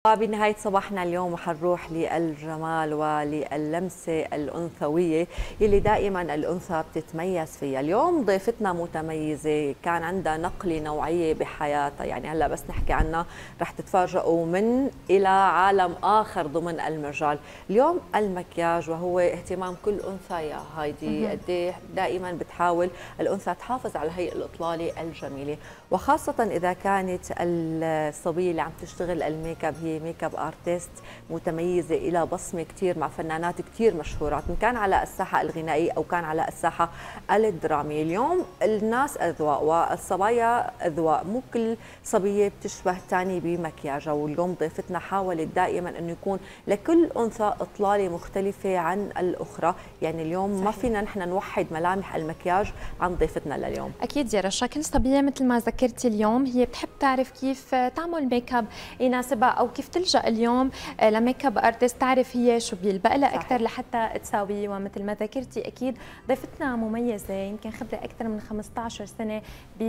بنهاية صباحنا اليوم حنروح للجمال وللمسة الأنثوية اللي دائما الأنثى بتتميز فيها. اليوم ضيفتنا متميزة، كان عندها نقلة نوعية بحياتها، يعني هلا بس نحكي عنها رح تتفاجئوا من إلى عالم آخر ضمن المجال. اليوم المكياج وهو اهتمام كل أنثى يا هايدي، قد إيه دائما بتحاول الأنثى تحافظ على هي الإطلالة الجميلة، وخاصة إذا كانت الصبية اللي عم تشتغل الميك اب هي ميك اب ارتست متميزه، الى بصمه كثير مع فنانات كثير مشهورات، ان كان على الساحه الغنائيه او كان على الساحه الدراميه. اليوم الناس اذواق والصبايا اذواق، مو كل صبيه بتشبه الثانيه بمكياجها، واليوم ضيفتنا حاولت دائما انه يكون لكل انثى اطلاله مختلفه عن الاخرى، يعني اليوم صحيح. ما فينا نحن نوحد ملامح المكياج عن ضيفتنا لليوم. اكيد يا رشا، كل صبيه مثل ما ذكرتي اليوم هي بتحب تعرف كيف تعمل ميك اب يناسبها او كيف تلجأ اليوم لميك اب ارتست تعرف هي شو بيلبق لها اكثر لحتى تساويه. ومثل ما ذكرتي اكيد ضيفتنا مميزه، يمكن خبره اكثر من 15 سنه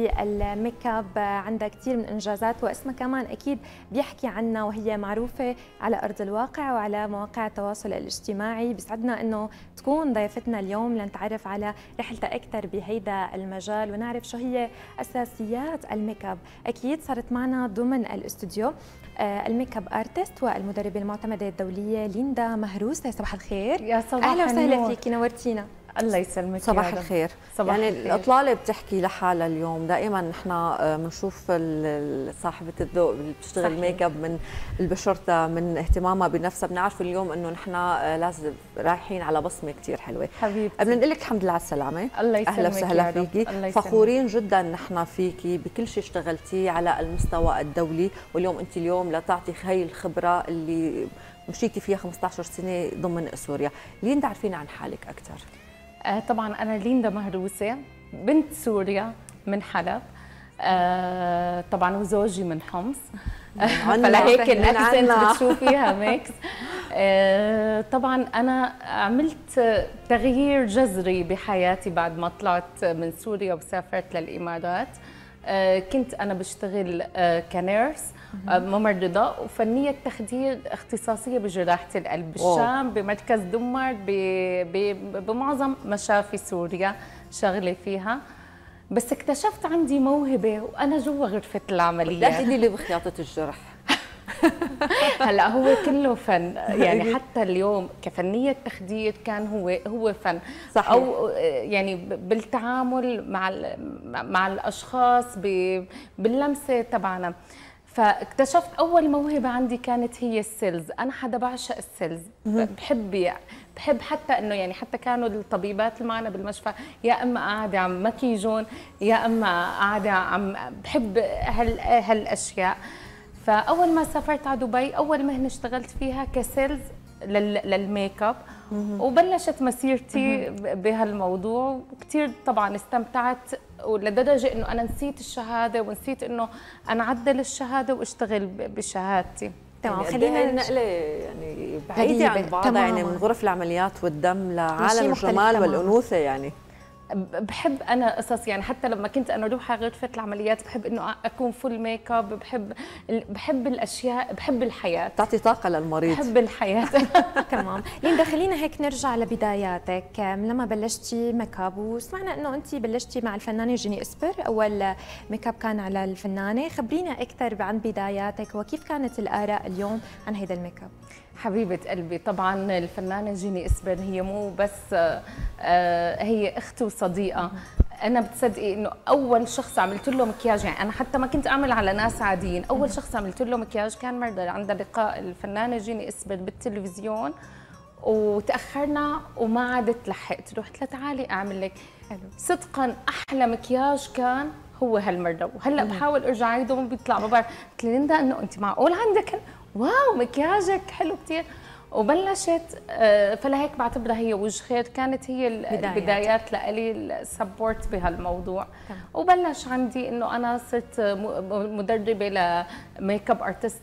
بالميك اب، عندها كثير من انجازات واسمها كمان اكيد بيحكي عنها، وهي معروفه على ارض الواقع وعلى مواقع التواصل الاجتماعي. بيسعدنا انه تكون ضيفتنا اليوم لنتعرف على رحلتها اكثر بهيدا المجال ونعرف شو هي اساسيات الميك اب. اكيد صارت معنا ضمن الاستوديو الميك اب ارتست والمدربه المعتمده الدوليه ليندا مهروسه. صباح الخير. يا صباح اهلا وسهلا النور. فيكي، نورتينا. الله يسلمك. صباح الخير. صباح يعني الخير. الاطلاله بتحكي لحالها اليوم، دائما نحن بنشوف صاحبه الذوق اللي بتشتغل ميك اب من بشرتها، من اهتمامها بنفسها، بنعرف اليوم انه نحن لازم رايحين على بصمه كثير حلوه. حبيبتي بدنا نقول لك الحمد لله على السلامه. الله يسلمك. اهلا وسهلا فيكي، فخورين جدا نحن فيكي بكل شيء اشتغلتيه على المستوى الدولي، واليوم انت اليوم لتعطي هي الخبره اللي مشيتي فيها 15 سنه ضمن سوريا. ليندا عرفينا عن حالك اكثر. طبعا أنا ليندا مهروسة، بنت سوريا من حلب، طبعا وزوجي من حمص فلهيك الاكسنت بتشوفيها ميكس. طبعا أنا عملت تغيير جذري بحياتي بعد ما طلعت من سوريا وسافرت للإمارات. كنت أنا بشتغل كنيرس ممرضة وفنية تخدير اختصاصية بجراحة القلب بالشام بمركز دمر بمعظم مشافي سوريا شغلة فيها. بس اكتشفت عندي موهبة وأنا جوا غرفة العمليات. لا تقولي لي بخياطة الجرح. هلا هو كله فن، يعني حتى اليوم كفنية تخدير كان هو فن صحيح. او يعني بالتعامل مع الاشخاص باللمسه تبعنا. فاكتشفت اول موهبه عندي كانت هي السيلز. انا حدا بعشق السيلز، بحب حتى انه يعني حتى كانوا الطبيبات اللي معنا بالمشفى يا اما قاعده عم مكيجون يا اما قاعده عم بحب هالاشياء. فاول ما سافرت على دبي اول مهنه اشتغلت فيها كسيلز للميك اب، وبلشت مسيرتي بهالموضوع، وكثير طبعا استمتعت ولدرجه انه انا نسيت الشهاده ونسيت انه انا اعدل الشهاده واشتغل بشهادتي. تمام. يعني خلينا نقله يعني بعيده عن بعضها، يعني من غرف العمليات والدم لعالم الجمال والانوثه. يعني بحب انا قصص، يعني حتى لما كنت انا اروح على غرفه العمليات بحب انه اكون فول ميك اب، بحب الاشياء، بحب الحياه، تعطي طاقه للمريض، بحب الحياه. تمام. ليندا خلينا هيك نرجع لبداياتك، لما بلشتي ميك اب وسمعنا انه انت بلشتي مع الفنانه جيني اسبر، اول ميك اب كان على الفنانه. خبرينا اكثر عن بداياتك وكيف كانت الاراء اليوم عن هيدا الميك اب. حبيبة قلبي، طبعا الفنانة جيني اسبر هي مو بس هي اختي وصديقة. انا بتصدقي انه اول شخص عملت له مكياج، يعني انا حتى ما كنت اعمل على ناس عاديين، اول شخص عملت له مكياج كان مرة عندها لقاء الفنانة جيني اسبر بالتلفزيون وتاخرنا وما عادت لحقت، رحت لها تعالي اعمل لك. صدقا احلى مكياج كان هو هالمرة، وهلا بحاول ارجع عيده ما بيطلع. ما بعرف. قلت ليندا انه انت معقول عندك واو مكياجك حلو كثير، وبلشت فلهيك بعتبرها هي وجه خير، كانت هي البدايات لإلي السبورت بهالموضوع. وبلش عندي انه انا صرت مدربه لميك اب ارتست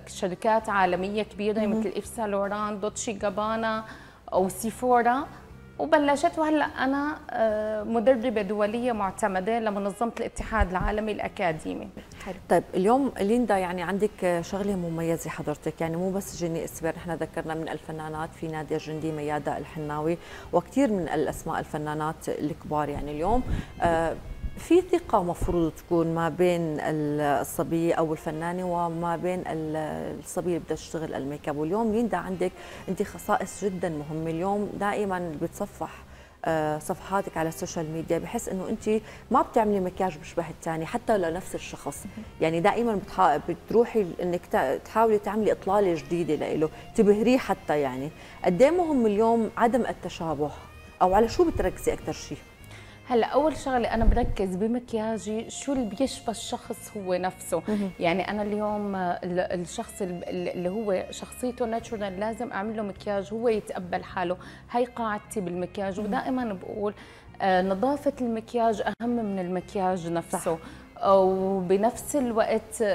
لشركات عالميه كبيره مثل ايف سان لوران، دوتشي جابانا او سيفورا. وبلشت، وهلا انا مدربه دوليه معتمده لمنظمه الاتحاد العالمي الاكاديمي. حلو. طيب اليوم ليندا يعني عندك شغله مميزه حضرتك، يعني مو بس جيني اسبر، نحن ذكرنا من الفنانات في نادية الجندي، ميادة الحناوي، وكثير من الاسماء الفنانات الكبار. يعني اليوم في ثقة مفروض تكون ما بين الصبية أو الفنانة وما بين الصبية اللي بدها تشتغل الميك اب. واليوم ليندا عندك أنت خصائص جدا مهمة. اليوم دائما بتصفح صفحاتك على السوشيال ميديا بحس انه انت ما بتعملي مكياج بشبه الثاني حتى لنفس الشخص، يعني دائما بتروحي انك تحاولي تعملي اطلاله جديده له تبهريه حتى. يعني قد ايه مهم اليوم عدم التشابه، او على شو بتركزي اكثر شيء؟ هلا اول شغله انا بركز بمكياجي شو اللي بيشبه الشخص هو نفسه. يعني انا اليوم الشخص اللي هو شخصيته ناتشورال لازم اعمل له مكياج هو يتقبل حاله. هي قاعدتي بالمكياج، ودائما بقول نظافه المكياج اهم من المكياج نفسه. وبنفس الوقت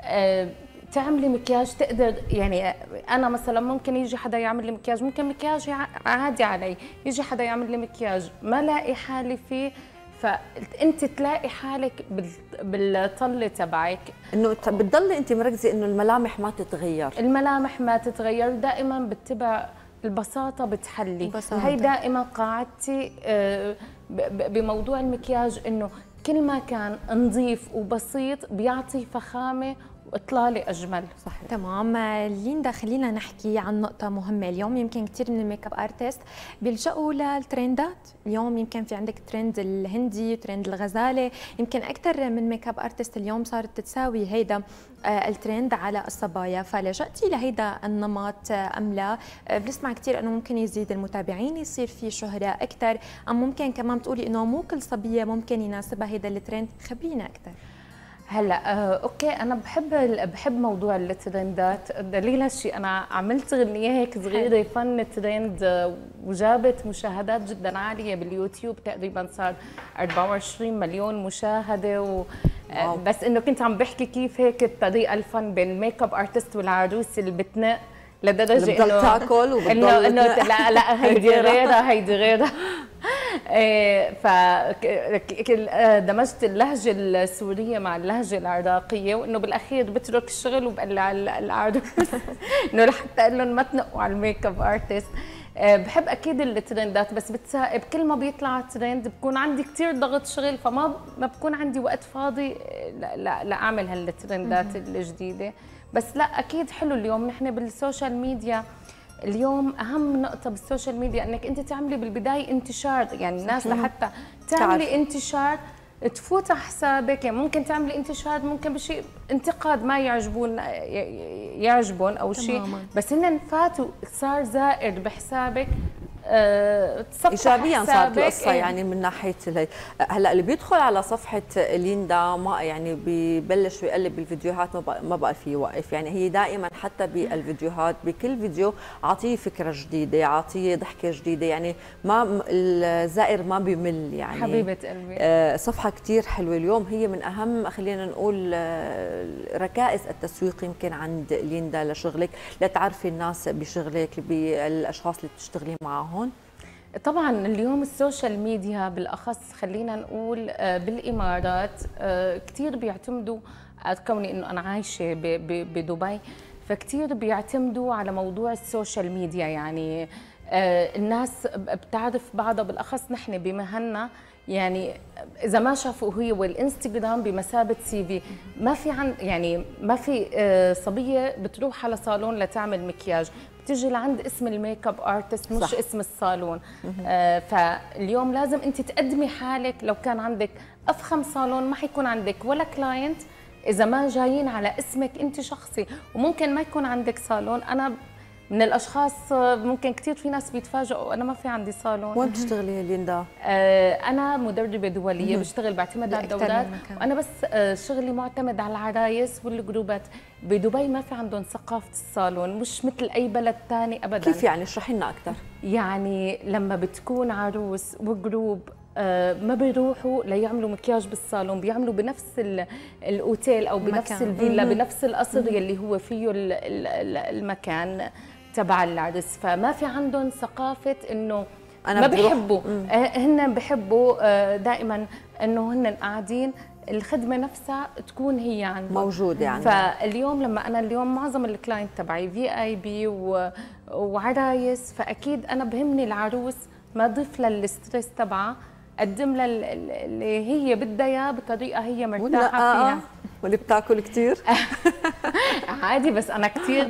تعملي مكياج تقدر، يعني انا مثلا ممكن يجي حدا يعمل لي مكياج، ممكن مكياج عادي علي، يجي حدا يعمل لي مكياج ما لاقي حالي فيه، فانت تلاقي حالك بالطله تبعك، انه بتضلي انت مركزه انه الملامح ما تتغير. الملامح ما تتغير، دائما بتبع البساطه بتحلي. هي دائما قاعدتي بموضوع المكياج، انه كل ما كان نظيف وبسيط بيعطي فخامه واطلالي اجمل. صحيح. تمام. ليندا خلينا نحكي عن نقطه مهمه. اليوم يمكن كثير من الميك اب ارتست بيلجأوا للترندات. اليوم يمكن في عندك ترند الهندي وترند الغزاله، يمكن اكثر من ميك اب ارتست اليوم صارت تساوي هيدا الترند على الصبايا. فلجأتي لهيدا النمط ام لا؟ بنسمع كثير انه ممكن يزيد المتابعين، يصير في شهره اكثر، ام ممكن كمان بتقولي انه مو كل صبيه ممكن يناسبها هيدا الترند؟ خبرينا اكثر. هلا اوكي، انا بحب موضوع الترندات. دليل هالشيء انا عملت غنيه هيك صغيره فن ترند وجابت مشاهدات جدا عاليه باليوتيوب، تقريبا صار 24 مليون مشاهده بس انه كنت عم بحكي كيف هيك الطريقه الفن بين الميك اب ارتست والعروس اللي بتنق لدرجه انه بتضل تاكل وبتضل لا هيدي غيرها هيدي غيرها. دمجت اللهجه السوريه مع اللهجه العراقيه، وانه بالاخير بترك الشغل وبقلع العروس انه لحتى اقول لهم ما تنقوا على الميك اب ارتست. بحب اكيد الترندات، بس بتسائب كل ما بيطلع ترند بكون عندي كثير ضغط شغل، فما بكون عندي وقت فاضي لا اعمل هالترندات الجديده. بس لا اكيد حلو اليوم نحن بالسوشيال ميديا. اليوم اهم نقطه بالسوشيال ميديا انك انت تعملي بالبدايه انتشار، يعني الناس لحتى تعملي انتشار تفوت على حسابك. يعني ممكن تعملي انتشار ممكن بشيء انتقاد ما يعجبون او شيء، بس هن فاتوا صار زائد بحسابك ايجابيا صارت القصه. يعني من ناحيه هلا اللي بيدخل على صفحه ليندا ما يعني ببلش ويقلب بالفيديوهات ما بقى في يوقف. يعني هي دائما حتى بالفيديوهات بكل فيديو اعطيه فكره جديده، اعطيه ضحكه جديده، يعني ما الزائر ما بيمل. يعني حبيبه قلبي صفحه كثير حلوه. اليوم هي من اهم خلينا نقول ركائز التسويق يمكن عند ليندا لشغلك، لتعرفي الناس بشغلك بالاشخاص اللي بتشتغلي معهم. طبعا اليوم السوشيال ميديا بالاخص خلينا نقول بالامارات كثير بيعتمدوا، كوني انه انا عايشه بدبي، فكتير بيعتمدوا على موضوع السوشيال ميديا. يعني الناس بتعرف بعضها، بالاخص نحن بمهننا يعني اذا ما شافوا هي والانستغرام بمثابه سي في. ما في يعني ما في صبيه بتروح على صالون لتعمل مكياج، بتجي لعند اسم الميك اب ارتست مش صح. اسم الصالون. فاليوم لازم انت تقدمي حالك. لو كان عندك افخم صالون ما حيكون عندك ولا كلاينت اذا ما جايين على اسمك انت شخصي. وممكن ما يكون عندك صالون. انا من الاشخاص ممكن كثير في ناس بيتفاجئوا انا ما في عندي صالون. وين بتشتغلي ليندا؟ انا مدربه دوليه، بشتغل بعتمد على الدورات، وانا بس شغلي معتمد على العرايس والجروبات. بدبي ما في عندهم ثقافه الصالون، مش مثل اي بلد ثاني ابدا. كيف يعني؟ اشرحي لنا اكثر. يعني لما بتكون عروس وجروب ما بيروحوا ليعملوا مكياج بالصالون، بيعملوا بنفس الاوتيل او بنفس الفيلا بنفس القصر يلي هو فيه المكان تبع العرس. فما في عندهم ثقافه انه ما بيحبوا. هن بيحبوا دائما انه هن قاعدين الخدمه نفسها تكون هي عندهم موجوده يعني. فاليوم لما انا اليوم معظم الكلاينت تبعي VIP وعرايس، فاكيد انا بهمني العروس ما اضيف لها الستريس تبعها، اقدم لها اللي هي بدها اياه بطريقه هي مرتاحه فيها. واللي بتاكل كثير عادي، بس انا كثير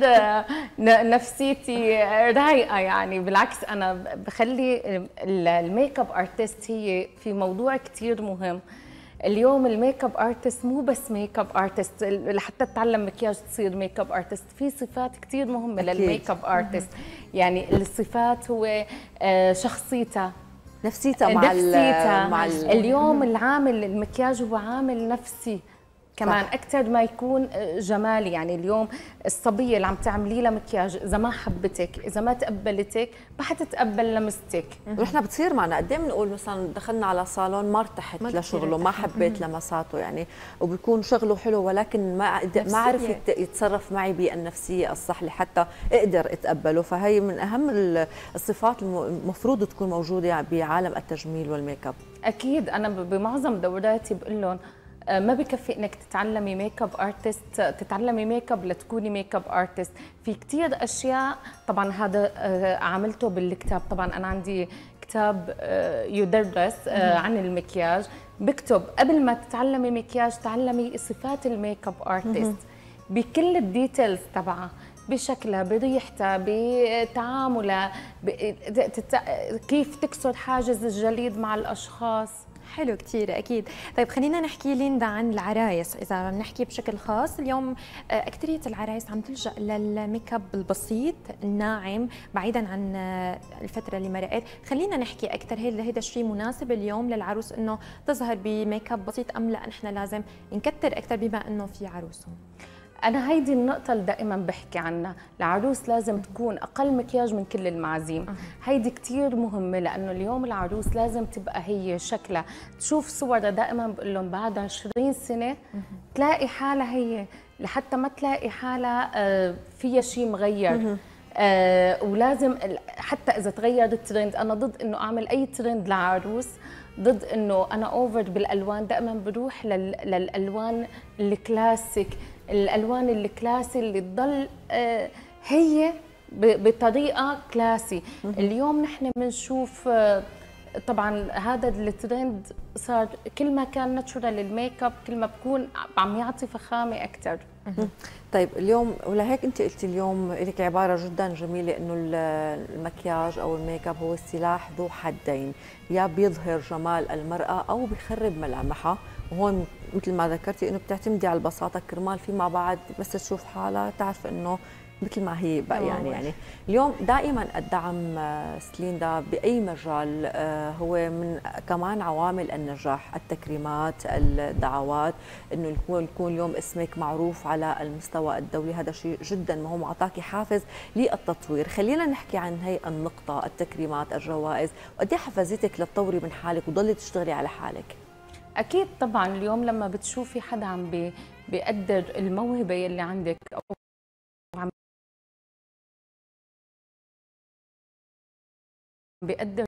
نفسيتي رايقه يعني. بالعكس انا بخلي الميك اب ارتست هي في موضوع كثير مهم. اليوم الميك اب ارتست مو بس ميك اب ارتست، لحتى تتعلم مكياج تصير ميك اب ارتست، في صفات كثير مهمه للميك اب ارتست. يعني الصفات هو شخصيتها، نفسيتها مع اليوم العامل المكياج هو عامل نفسي كمان اكثر ما يكون جمالي. يعني اليوم الصبيه اللي عم تعملي لها مكياج اذا ما حبتك، اذا ما تقبلتك، ما حتتقبل لمستك. ونحن بتصير معنا قد ايه بنقول مثلا دخلنا على صالون ما ارتحت لشغله، ما حبيت لمساته يعني، وبيكون شغله حلو ولكن ما عرف يتصرف معي بالنفسيه الصح لحتى اقدر اتقبله. فهي من اهم الصفات المفروض تكون موجوده بعالم التجميل والميك اب. اكيد انا بمعظم دوراتي بقول لهم ما بكفي انك تتعلمي ميك اب ارتست، تتعلمي ميك اب لتكوني ميك اب ارتست. في كثير اشياء، طبعا هذا عملته بالكتاب. طبعا انا عندي كتاب يدرس عن المكياج، بكتب قبل ما تتعلمي مكياج تعلمي صفات الميك اب ارتست بكل الديتيلز تبعها، بشكلها، بريحتها، بتعاملها، كيف تكسر حاجز الجليد مع الاشخاص. حلو كثير اكيد. طيب خلينا نحكي ليندا عن العرايس. اذا بنحكي بشكل خاص، اليوم اكثريه العرايس عم تلجا للميك اب البسيط الناعم بعيدا عن الفتره اللي مرقت. خلينا نحكي اكثر، هيدا الشيء مناسب اليوم للعروس انه تظهر بميك اب بسيط ام لا نحن لازم نكتر اكثر بما انه في عروسهم؟ أنا هيدي النقطة اللي دائما بحكي عنها، العروس لازم تكون أقل مكياج من كل المعازيم. هيدي كتير مهمة، لأنه اليوم العروس لازم تبقى هي شكلها، تشوف صورها دائما بقول لهم بعد 20 سنة تلاقي حالها هي، لحتى ما تلاقي حالها فيها شيء مغير. ولازم حتى إذا تغير الترند، أنا ضد إنه أعمل أي ترند لعروس، ضد انه انا اوفر بالالوان. دائما بروح للالوان الكلاسيك، الالوان الكلاسي اللي تضل هي بطريقه كلاسي. اليوم نحن بنشوف طبعا هذا الترند صار كل ما كان ناتشورال الميك اب كل ما بكون عم يعطي فخامه اكثر. طيب اليوم، ولهيك انت قلتي اليوم لك عباره جدا جميله انه المكياج او الميك اب هو السلاح ذو حدين، يا بيظهر جمال المراه او بيخرب ملامحها. وهون مثل ما ذكرتي انه بتعتمدي على البساطه كرمال فيما بعد بس تشوف حالها تعرف انه مثل ما هي بقى. يعني اليوم دائما الدعم سليندا باي مجال هو من كمان عوامل النجاح، التكريمات، الدعوات، انه يكون اليوم اسمك معروف على المستوى الدولي، هذا شيء جدا مهم، اعطاكي حافز للتطوير. خلينا نحكي عن هي النقطه، التكريمات، الجوائز، وقد ايه حفزتك لتطوري من حالك وتضلي تشتغلي على حالك؟ اكيد طبعا اليوم لما بتشوفي حدا عم بيقدر الموهبه اللي عندك او عم بيقدر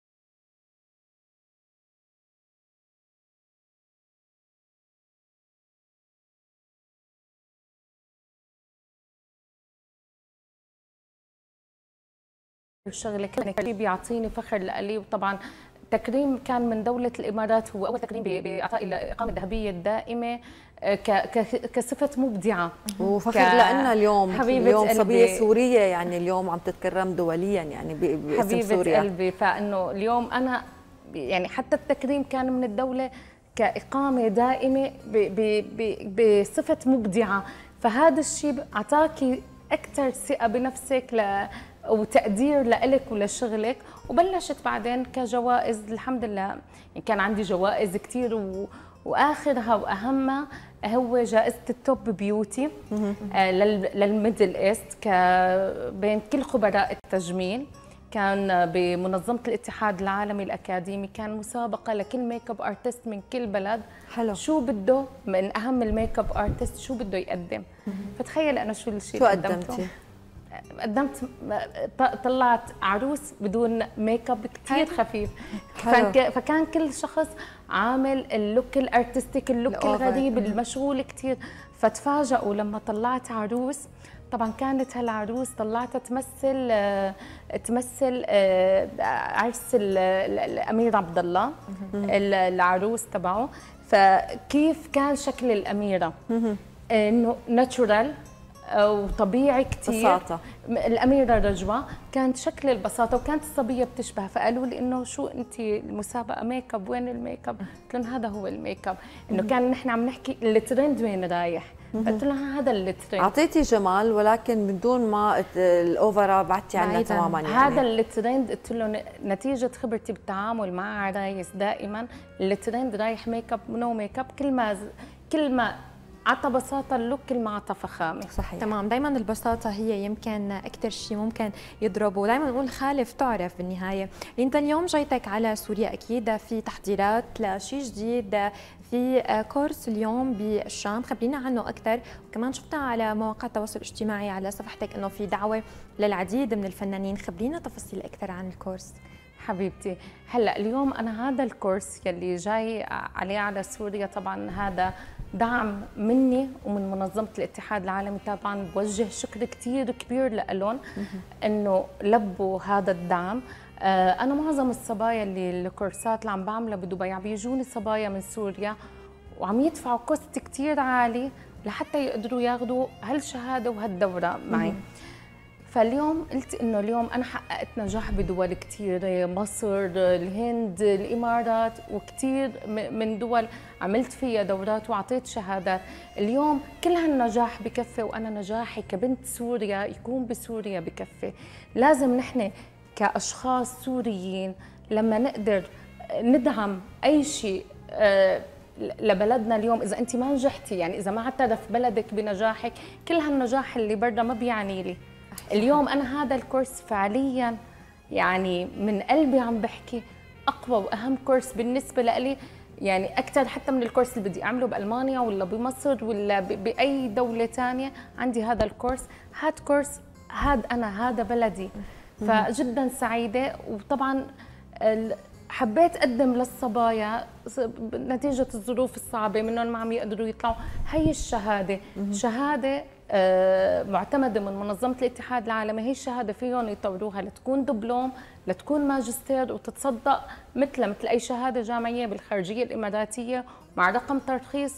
شغلك بيعطيني فخر لإلي. وطبعا تكريم كان من دولة الإمارات، هو أول تكريم بإعطاء الإقامة الذهبية الدائمة كصفة مبدعة وفخر لنا اليوم صبية سورية يعني اليوم عم تتكرم دوليا يعني باسم سوريا. حبيبة قلبي، فإنه اليوم أنا يعني حتى التكريم كان من الدولة كإقامة دائمة بصفة مبدعة، فهذا الشيء أعطاكي أكثر ثقة بنفسك وتقدير لإلك ولشغلك. وبلشت بعدين كجوائز، الحمد لله يعني كان عندي جوائز كثير، واخرها واهمها هو جائزه التوب بيوتي للميدل ايست بين كل خبراء التجميل. كان بمنظمه الاتحاد العالمي الاكاديمي، كان مسابقه لكل ميك اب ارتست من كل بلد. حلو. شو بده من اهم الميك اب ارتست شو بده يقدم. فتخيل انا شو الشيء شو اللي قدمته. قدمتي؟ قدمت طلعت عروس بدون ميك اب كثير خفيف. فكان كل شخص عامل اللوك الارتستيك، اللوك الغريب المشغول كثير. فتفاجئوا لما طلعت عروس. طبعا كانت هالعروس طلعتها تمثل عرس الامير عبد الله، العروس تبعه. فكيف كان شكل الاميره؟ انه ناتشورال وطبيعي كثير، بساطة. الأميرة رجوة كانت شكل البساطة، وكانت الصبية بتشبه. فقالوا لي إنه شو أنت المسابقة ميك اب، وين الميك اب؟ قلت لهم هذا هو الميك اب. إنه كان نحن عم نحكي الترند وين رايح، قلت لهم هذا الترند. أعطيتي جمال ولكن من دون ما الأوفرا بعدتي عنا تماما يعني. هذا الترند قلت له نتيجة خبرتي بالتعامل مع عرايس دائما الترند رايح ميك اب نو ميك اب، كل ما عطى بساطة اللوك، كل ما عطى فخامة. صحيح. تمام. دائما البساطة هي يمكن أكثر شيء ممكن يضرب، ودائما نقول خالف تعرف بالنهاية. أنت اليوم جايتك على سوريا، أكيد في تحضيرات لشيء جديد، في كورس اليوم بالشام، خبرينا عنه أكثر. وكمان شفتها على مواقع التواصل الاجتماعي على صفحتك إنه في دعوة للعديد من الفنانين، خبرينا تفاصيل أكثر عن الكورس. حبيبتي، هلا اليوم أنا هذا الكورس يلي جاي عليه على سوريا، طبعا هذا دعم مني ومن منظمة الاتحاد العالمي. طبعا بوجه شكر كثير كبير لهم انه لبوا هذا الدعم. انا معظم الصبايا اللي الكورسات اللي عم بعملها بدبي عم بيجوني صبايا من سوريا وعم يدفعوا كوست كثير عالي لحتى يقدروا ياخذوا هالشهاده وهالدوره معي. فاليوم قلت انه اليوم انا حققت نجاح بدول كثير، مصر، الهند، الامارات، وكثير من دول عملت فيها دورات واعطيت شهادات. اليوم كل هالنجاح بكفي، وانا نجاحي كبنت سوريا يكون بسوريا بكفي. لازم نحن كاشخاص سوريين لما نقدر ندعم اي شيء لبلدنا. اليوم اذا انت ما نجحتي، يعني اذا ما اعترف بلدك بنجاحك، كل هالنجاح اللي برا ما بيعني لي. اليوم أنا هذا الكورس فعلياً يعني من قلبي عم بحكي أقوى وأهم كورس بالنسبة لي، يعني أكثر حتى من الكورس اللي بدي أعمله بألمانيا ولا بمصر ولا بأي دولة تانية. عندي هذا الكورس، هذا كورس، هذا بلدي. فجداً سعيدة. وطبعاً حبيت أقدم للصبايا نتيجة الظروف الصعبة منهم ما عم يقدروا يطلعوا هي الشهادة، شهادة معتمدة من منظمة الاتحاد العالمي. هي الشهادة فيهم يطوروها لتكون دبلوم، لتكون ماجستير، وتتصدق مثل أي شهادة جامعية بالخارجية الإماراتية مع رقم ترخيص،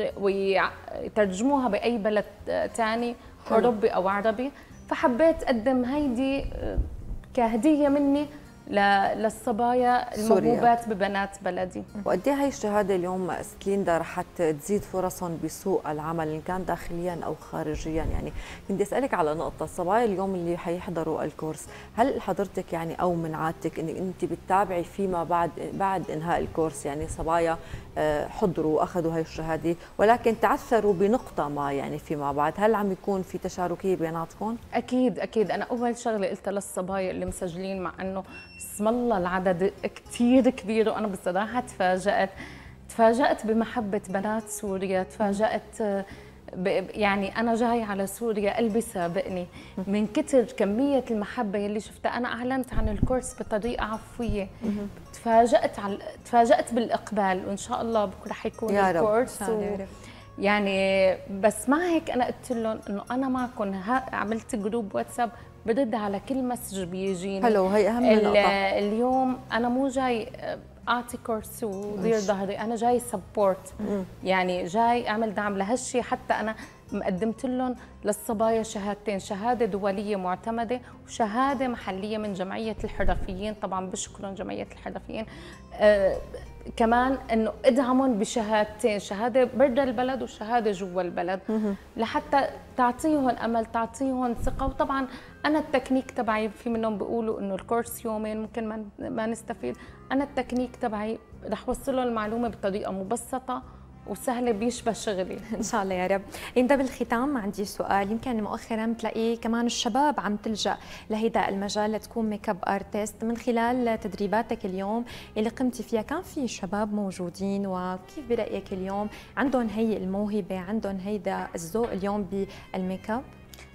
ويترجموها بأي بلد تاني أوروبي أو عربي. فحبيت أقدم هيدي كهدية مني للصبايا الموهوبات ببنات بلدي. وقد ايه هي الشهاده اليوم ست ليندا رح تزيد فرصهم بسوق العمل ان كان داخليا او خارجيا؟ يعني بدي اسالك على نقطه، الصبايا اليوم اللي حيحضروا الكورس، هل حضرتك يعني او من عادتك انك انت بتتابعي فيما بعد انهاء الكورس، يعني صبايا حضروا واخذوا هي الشهاده ولكن تعثروا بنقطه ما يعني فيما بعد، هل عم يكون في تشاركيه بيناتكم؟ اكيد. انا اول شغله قلتها للصبايا اللي مسجلين، مع انه اسم الله العدد كثير كبير، وانا بصراحه تفاجأت بمحبه بنات سوريا، تفاجأت يعني انا جاي على سوريا قلبي سابقني من كثر كميه المحبه يلي شفتها. انا اعلنت عن الكورس بطريقه عفويه، تفاجأت بالاقبال، وان شاء الله بكره حيكون الكورس يعني. بس مع هيك انا قلت لهم انه انا معكم، عملت جروب واتساب برد على كل مسج بيجيني. حلو، هي اهم نقطه. اليوم انا مو جاي اعطي كورس ودير ظهري، انا جاي سبورت، يعني جاي اعمل دعم لهالشيء. حتى انا مقدمت لهم للصبايا شهادتين، شهاده دوليه معتمده وشهاده محليه من جمعيه الحرفيين. طبعا بشكرهم جمعيه الحرفيين كمان انه ادعمهم بشهادتين، شهاده برا البلد وشهاده جوا البلد، لحتى تعطيهم امل، تعطيهم ثقه. وطبعا انا التكنيك تبعي، في منهم بيقولوا انه الكورس يومين ممكن ما نستفيد، انا التكنيك تبعي رح اوصلهم المعلومه بطريقه مبسطه وسهله بيشبه شغلي ان شاء الله يا رب. انت بالختام عندي سؤال، يمكن مؤخرا بتلاقي كمان الشباب عم تلجا لهيدا المجال لتكون ميك اب ارتست. من خلال تدريباتك اليوم اللي قمتي فيها، كان في شباب موجودين، وكيف برايك اليوم عندهم هي الموهبه، عندهم هيدا الذوق اليوم بالميك اب؟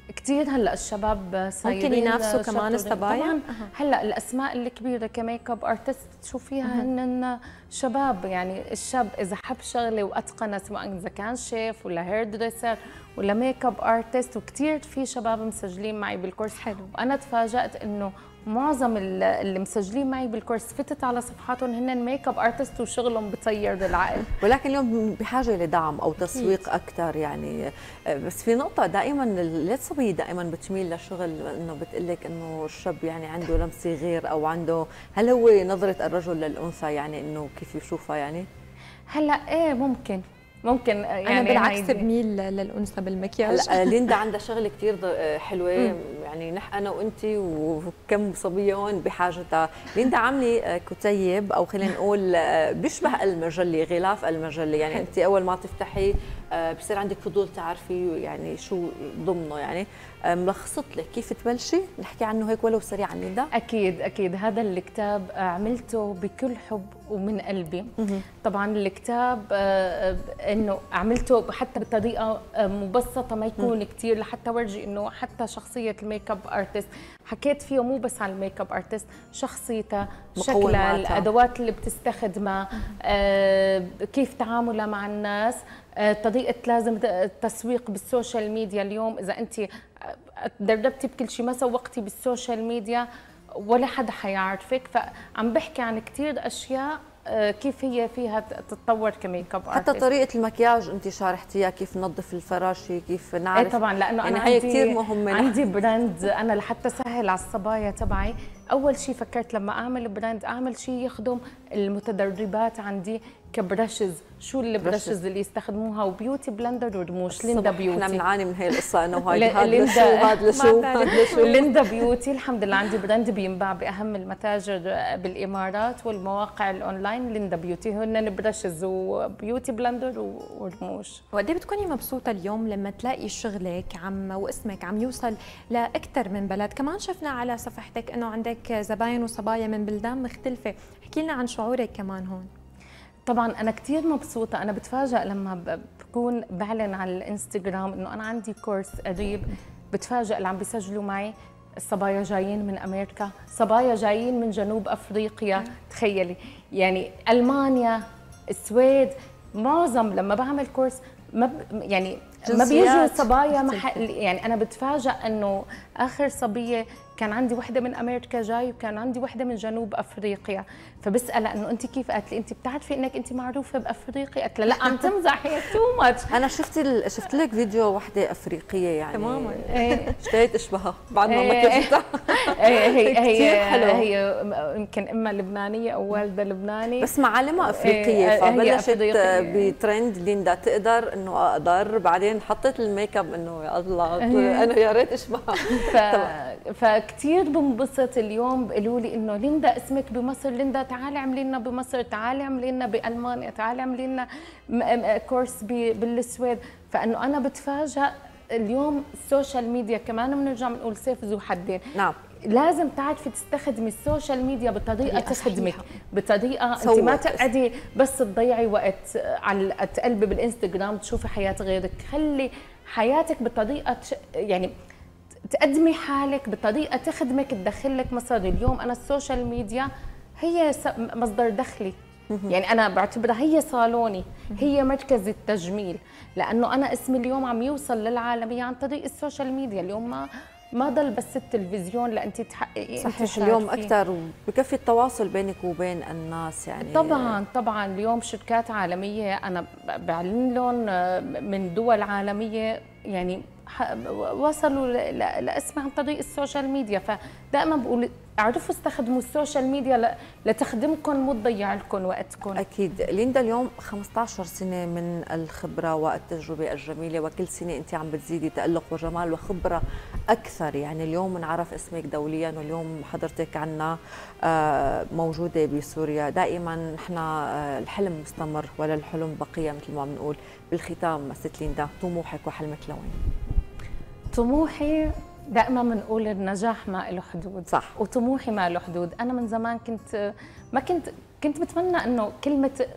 كثير هلا الشباب ممكن ينافسوا كمان الصبايا. طبعا هلا الاسماء الكبيره كميك اب ارتست بتشوفيها هن شباب. يعني الشاب اذا حب شغله واتقنها، سواء اذا كان شيف ولا هير دريسر ولا ميك اب ارتست، وكثير في شباب مسجلين معي بالكورس. حلو. وانا تفاجات انه معظم اللي مسجلين معي بالكورس فتت على صفحاتهم هن ميك اب ارتست وشغلهم بطير العقل. ولكن اليوم بحاجه لدعم او تسويق اكثر يعني. بس في نقطه دائما الصبيه دائما بتميل للشغل، انه بتقلك انه الشاب يعني عنده لمسه غير، او عنده، هل هو نظره الرجل للانثى يعني انه كيف يشوفها يعني؟ هلا ايه ممكن يعني انا بالعكس بميل للانثى بالمكياج. ليندا عندها شغله كثير حلوه يعني انا وانت وكم صبيه هون بحاجتها. ليندا عامله كتيب، او خلينا نقول بيشبه المجله، غلاف المجله يعني. انت اول ما تفتحي بصير عندك فضول تعرفي يعني شو ضمنه يعني. ملخصت لك كيف تبلشي، نحكي عنه هيك ولو سريعا ليندا. اكيد هذا الكتاب عملته بكل حب ومن قلبي. طبعا الكتاب انه عملته حتى بطريقه مبسطه، ما يكون كثير، لحتى ورجي انه حتى شخصيه الميك اب ارتست حكيت فيه مو بس على الميك اب ارتست، شخصيتها، شكلها، الادوات اللي بتستخدمها، كيف تعاملها مع الناس، طريقه لازم التسويق بالسوشيال ميديا. اليوم اذا انت تدربتي بكل شيء، ما سوقتي بالسوشيال ميديا ولا حدا حيعرفك. فعم بحكي عن كثير اشياء كيف هي فيها تتطور كميك اب ارتست. حتى طريقه المكياج انت شارحتيها، كيف ننظف الفراشه، كيف نعرف. طبعا لانه يعني انا هي كثير مهمه. عندي براند انا لحتى سهل على الصبايا تبعي. اول شيء فكرت لما اعمل براند اعمل شيء يخدم المتدربات عندي كبرشز. شو البرشز اللي يستخدموها؟ وبيوتي بلندر ورموش ليندا بيوتي. احنا بنعاني من هي القصه انا وهي. هذا لشو ليندا بيوتي الحمد لله عندي براند بينباع باهم المتاجر بالامارات والمواقع الاونلاين. ليندا بيوتي هن برشز وبيوتي بلندر ورموش. وقد ايه بتكوني مبسوطه اليوم لما تلاقي شغلك واسمك عم يوصل لاكثر من بلد؟ كمان شفنا على صفحتك انه عندك زباين وصبايا من بلدان مختلفه، احكي لنا عن شعورك كمان هون. طبعا انا كثير مبسوطه. انا بتفاجئ لما بكون بعلن على الانستغرام انه انا عندي كورس قريب، بتفاجئ اللي عم بيسجلوا معي الصبايا جايين من امريكا، صبايا جايين من جنوب افريقيا، تخيلي يعني المانيا، السويد. معظم لما بعمل كورس ما بيجوا صبايا يعني انا بتفاجئ انه اخر صبيه كان عندي وحده من امريكا جاي، وكان عندي وحده من جنوب افريقيا. فبسالها انه انت كيف؟ قالت لي انت بتعرفي انك انت معروفه بافريقيا؟ قلت لها لا عم تمزح، هي تو ماتش. انا شفت لك فيديو وحده افريقيه يعني تماما اشتهيت اشبهها بعد ما مكيتها. هي يمكن اما لبنانيه او والده لبناني، بس معالمها افريقيه. فبلشت بترند ليندا تقدر انه اقدر، بعدين حطيت الميك اب انه يا الله انا يا ريت اشبهها. فكتير بنبسط اليوم بيقولوا لي انه ليندا اسمك بمصر، ليندا تعالي اعملي لنا بمصر، تعالي اعملي لنا بالمانيا، تعالي اعملي لنا كورس بالسويد. فانه انا بتفاجئ اليوم السوشيال ميديا كمان بنرجع بنقول سيف ذو حدين. نعم، لازم تعرفي تستخدمي السوشيال ميديا بطريقه تخدمك، بطريقه انت ما تقعدي بس تضيعي وقت على تقلبي بالانستغرام تشوفي حياه غيرك. خلي حياتك بطريقه يعني تقدمي حالك بطريقه تخدمك، تدخلك مصاري. اليوم انا السوشيال ميديا هي مصدر دخلي، يعني انا بعتبرها هي صالوني، هي مركز التجميل، لانه انا اسمي اليوم عم يوصل للعالميه عن طريق السوشيال ميديا. اليوم ما ضل بس التلفزيون لانت تحققي. صحيح، اليوم اكثر بكفي التواصل بينك وبين الناس يعني. طبعا اليوم شركات عالميه انا بعلن لهم من دول عالميه يعني وصلوا لاسمي عن طريق السوشيال ميديا. فدائما بقول اعرفوا استخدموا السوشيال ميديا لتخدمكم مو تضيع لكم وقتكم. اكيد. ليندا اليوم 15 سنه من الخبره والتجربه الجميله، وكل سنه انت عم بتزيدي تالق وجمال وخبره اكثر. يعني اليوم بنعرف اسمك دوليا، واليوم حضرتك عنا موجوده بسوريا. دائما نحن الحلم مستمر ولا الحلم بقيه مثل ما بنقول. بالختام ست ليندا، طموحك وحلمك لوين؟ طموحي دائما بنقول النجاح ما له حدود. صح. وطموحي ما له حدود. انا من زمان كنت بتمنى انه كلمه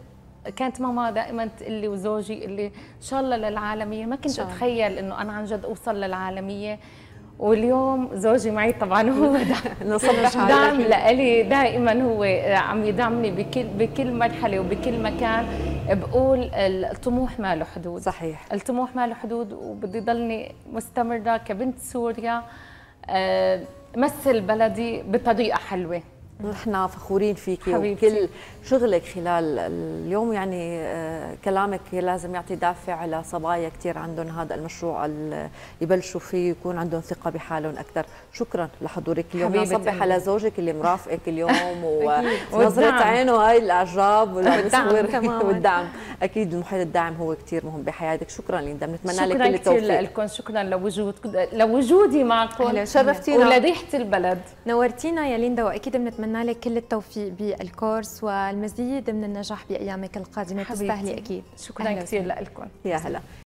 كانت ماما دائما تقول لي وزوجي يقول لي ان شاء الله للعالميه، ما كنت اتخيل انه انا عن جد اوصل للعالميه. واليوم زوجي معي طبعا هو دعم لإلي دائما، هو عم يدعمني بكل مرحله وبكل مكان. بقول الطموح ما له حدود. صحيح، الطموح ما له حدود، وبدي ضلني مستمره كبنت سوريا مثل بلدي بطريقه حلوه. نحن فخورين فيكي وكل شغلك خلال اليوم، يعني كلامك لازم يعطي دافع لصبايا كثير عندهم هذا المشروع يبلشوا فيه، يكون عندهم ثقة بحالهم أكثر. شكرا لحضورك اليوم. نصبح على زوجك اللي مرافقك اليوم ونظرة عينه هاي الإعجاب والدعم. أكيد المحيط الداعم هو كثير مهم بحياتك. شكرا ليندا، بنتمنى لك كل التوفيق. شكرا لكم، شكرا لوجودي معكم، شرفتينا ولريحة البلد. نورتينا يا ليندا، وأكيد بنتمنى لك كل التوفيق بالكورس والمزيد من النجاح بأيامك القادمة. تستاهلي أكيد. شكرا كثير لكم. يا هلا.